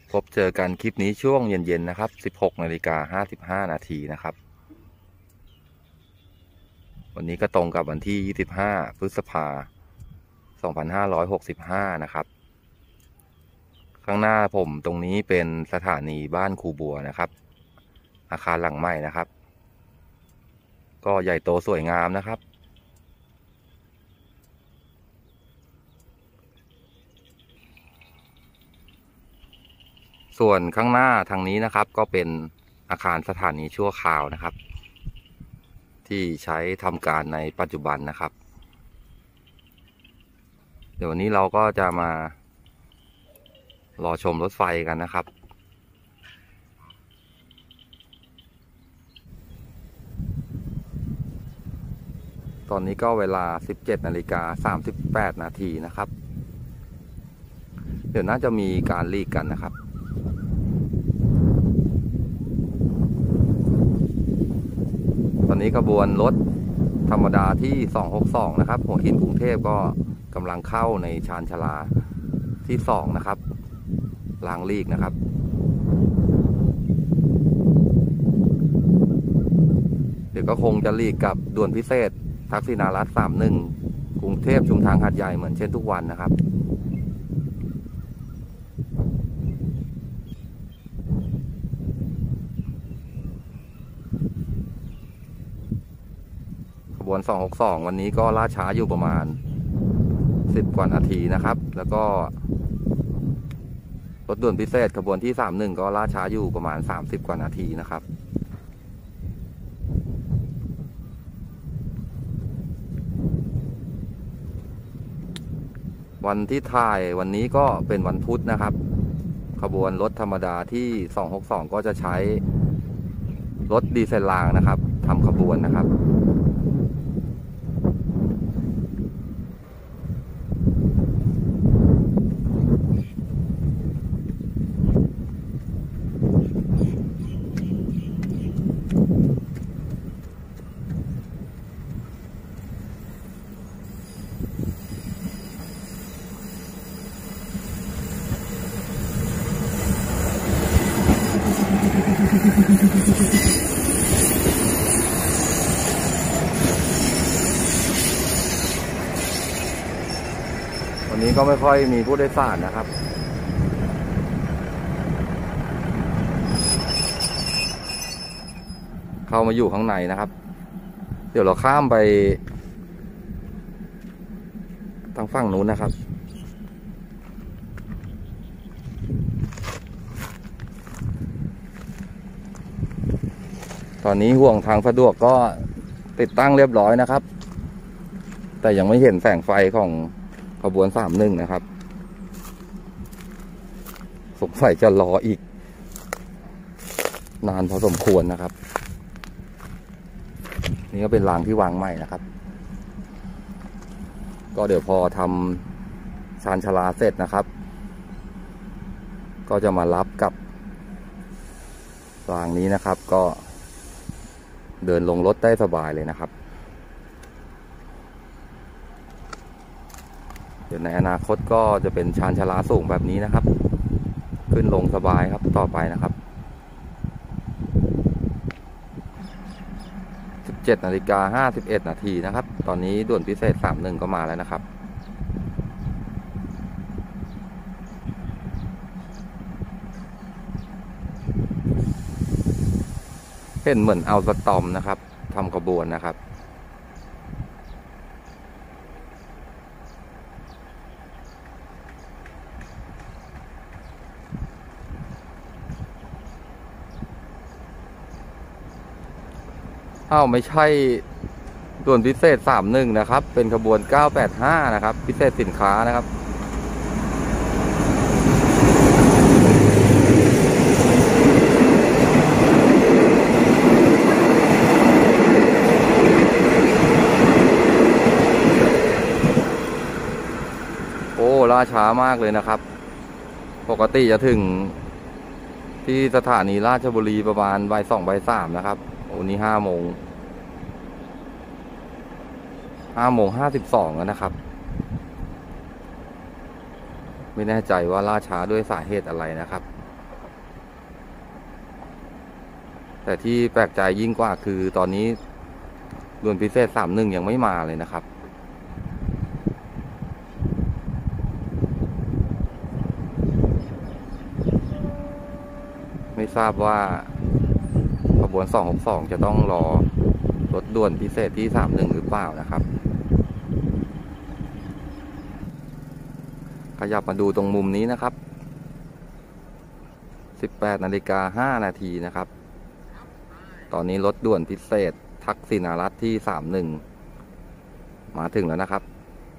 พบเจอกันคลิปนี้ช่วงเย็นๆนะครับ 16:55 นาทีนะครับ วันนี้ก็ตรงกับวันที่ 25 พฤษภาคม 2565 นะครับ ข้างหน้าผมตรงนี้เป็นสถานีบ้านครูบัวนะครับ อาคารหลังใหม่นะครับ ก็ใหญ่โตสวยงามนะครับ ส่วนข้างหน้าทางนี้นะครับก็เป็นอาคารสถานีชั่วคราวนะครับ ที่ใช้ทำการในปัจจุบันนะครับ เดี๋ยววันนี้เราก็จะมารอชมรถไฟกันนะครับ ตอนนี้ก็เวลา 17:38 นาทีนะครับ เดี๋ยวน่าจะมีการลีกกันนะครับ ตอนนี้ขบวนรถธรรมดาที่ 262 นะครับ หัวหินกรุงเทพก็กำลังเข้าในชานชาลาที่ 2 นะครับรางลีกนะครับ เดี๋ยวก็คงจะลีกกับด่วนพิเศษทักษิณารัตน์ 31 กรุงเทพชุมทางหาดใหญ่เหมือนเช่นทุกวันนะครับ ขบวน 262 วันนี้ก็ล่าช้าอยู่ประมาณ 10 กว่านาทีนะครับ แล้วก็รถด่วนพิเศษขบวนที่ 31 ก็ล่าช้าอยู่ประมาณ 30 กว่านาทีนะครับ วันที่ถ่ายวันนี้ก็เป็นวันพุธนะครับ ขบวนรถธรรมดาที่ 262 ก็จะใช้รถดีเซลรางนะครับทำขบวนนะครับ วันนี้ก็ไม่ค่อยมีผู้โดยสารนะครับ เข้ามาอยู่ข้างในนะครับ เดี๋ยวเราข้ามไปทางฝั่งนู้นนะครับ ตอนนี้ห่วงทางสะดวกก็ติดตั้งเรียบร้อยนะครับ แต่ยังไม่เห็นแสงไฟของขบวน 31 นะครับสงสัยจะรออีกนานพอสมควรนะครับนี่ก็เป็นรางที่วางใหม่นะครับก็เดี๋ยวพอทำชานชาลาเสร็จนะครับก็จะมารับกับรางนี้นะครับก็เดินลงรถได้สบายเลยนะครับเดี๋ยวในอนาคตก็จะเป็นชานชาลาสูงแบบนี้นะครับขึ้นลงสบายครับต่อไปนะครับ 17:51 นาทีนะครับตอนนี้ด่วนพิเศษ 31 ก็มาแล้วนะครับเห็นเหมือนเอาสตอมนะครับทำขบวนนะครับไม่ใช่ด่วนพิเศษ 31 นะครับเป็นขบวน 985 นะครับพิเศษสินค้านะครับโอ้ล่าช้ามากเลยนะครับปกติจะถึงที่สถานีราชบุรีประมาณบ่าย 2 บ่าย 3 นะครับวันนี้5 โมง 5:52 แล้วนะครับไม่แน่ใจว่าล่าช้าด้วยสาเหตุอะไรนะครับแต่ที่แปลกใจยิ่งกว่าคือตอนนี้ด่วนพิเศษ31ยังไม่มาเลยนะครับไม่ทราบว่าขบวน262จะต้องรอรถด่วนพิเศษที่31หรือเปล่านะครับขยับมาดูตรงมุมนี้นะครับ18:05 นาทีนะครับตอนนี้รถด่วนพิเศษทักษิณารัตน์ที่31มาถึงแล้วนะครับ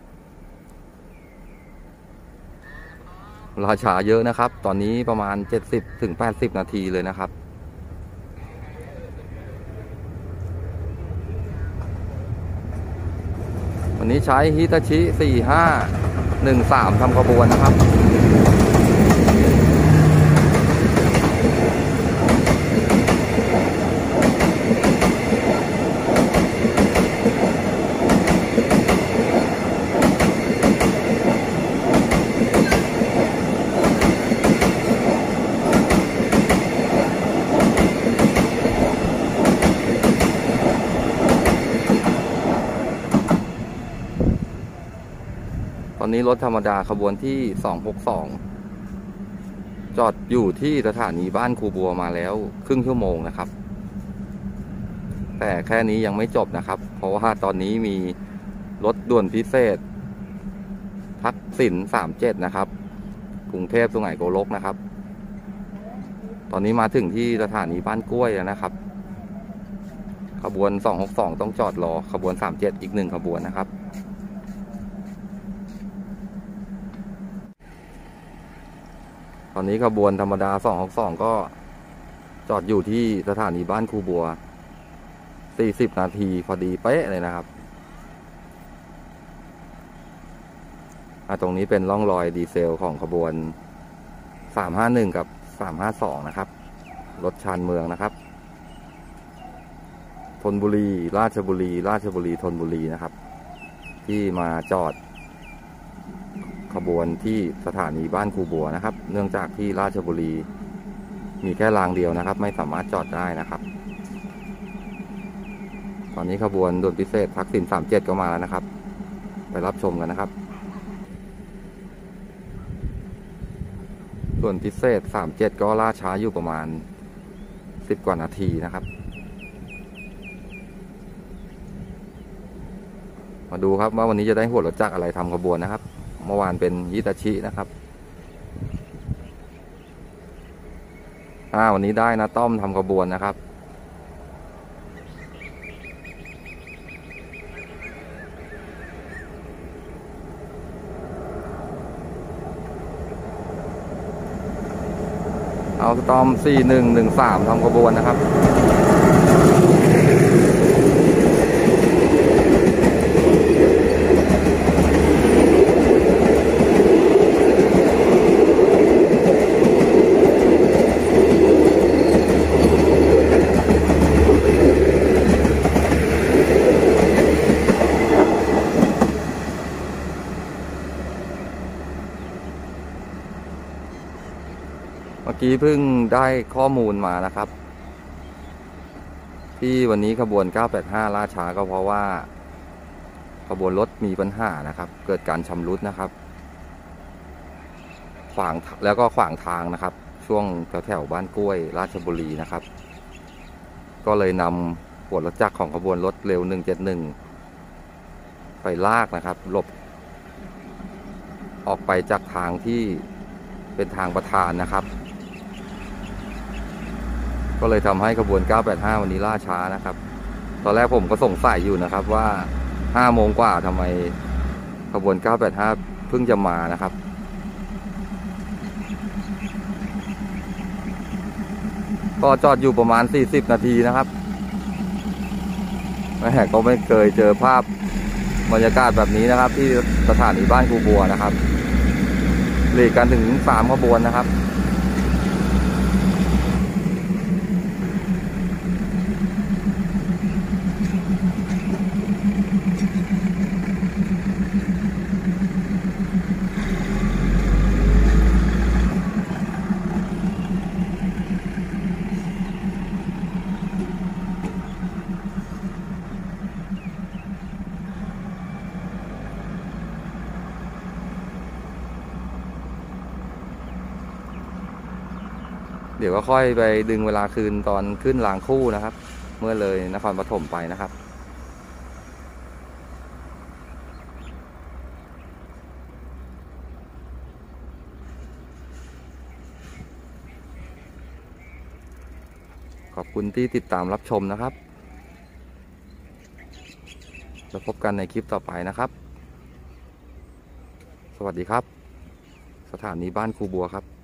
ราช้าเยอะนะครับตอนนี้ประมาณ70 ถึง 80 นาทีเลยนะครับวันนี้ใช้ฮิตาชิ4513ทำขบวนนะครับตอนนี้รถธรรมดาขบวนที่262จอดอยู่ที่สถานีบ้านครูบัวมาแล้วครึ่งชั่วโมงนะครับแต่แค่นี้ยังไม่จบนะครับเพราะว่าตอนนี้มีรถด่วนพิเศษทักษิณ37นะครับกรุงเทพสุไหงโกลกนะครับตอนนี้มาถึงที่สถานีบ้านกล้วยแล้วนะครับขบวน262ต้องจอดรอขบวน37อีก1ขบวนนะครับตอนนี้ขบวนธรรมดา262ก็จอดอยู่ที่สถานีบ้านครูบัว40 นาทีพอดีเป๊ะเลยนะครับตรงนี้เป็นร่องรอยดีเซลของขบวน351กับ352นะครับรถชานเมืองนะครับธนบุรีราชบุรีราชบุรีธนบุรีนะครับที่มาจอดขบวนที่สถานีบ้านครูบัวนะครับเนื่องจากที่ราชบุรีมีแค่รางเดียวนะครับไม่สามารถจอดได้นะครับตอนนี้ขบวนด่วนพิเศษทักษิณ37ก็มาแล้วนะครับไปรับชมกันนะครับด่วนพิเศษ37ก็ล่าช้าอยู่ประมาณ10 กว่านาทีนะครับมาดูครับว่าวันนี้จะได้หัวรถจักรอะไรทำขบวนนะครับเมื่อวานเป็นฮิตาชินะครับวันนี้ได้นะต้อมทำขบวนนะครับเอาต้อม4113ทำขบวนนะครับเมื่อกี้เพิ่งได้ข้อมูลมานะครับที่วันนี้ขบวน985ล่าช้าก็เพราะว่าขบวนรถมีปัญหานะครับเกิดการชำรุดนะครับขวางทางนะครับช่วงแถวบ้านกล้วยราชบุรีนะครับก็เลยนำหัวรถจักรของขบวนรถเร็ว171ไปลากนะครับหลบออกไปจากทางที่เป็นทางประธานนะครับก็เลยทำให้ขบวน985วันนี้ล่าช้านะครับตอนแรกผมก็สงสัยอยู่นะครับว่า5 โมงกว่าทำไมขบวน985เพิ่งจะมานะครับก็จอดอยู่ประมาณ40 นาทีนะครับก็ไม่เคยเจอภาพบรรยากาศแบบนี้นะครับที่สถานีบ้านครูบัวนะครับหลีกกันถึง3 ขบวนนะครับเดี๋ยวก็ค่อยไปดึงเวลาคืนตอนขึ้นรางคู่นะครับ เมื่อเลยนครปฐมไปนะครับขอบคุณที่ติดตามรับชมนะครับแล้วพบกันในคลิปต่อไปนะครับ สวัสดีครับ สถานีบ้านครูบัวครับ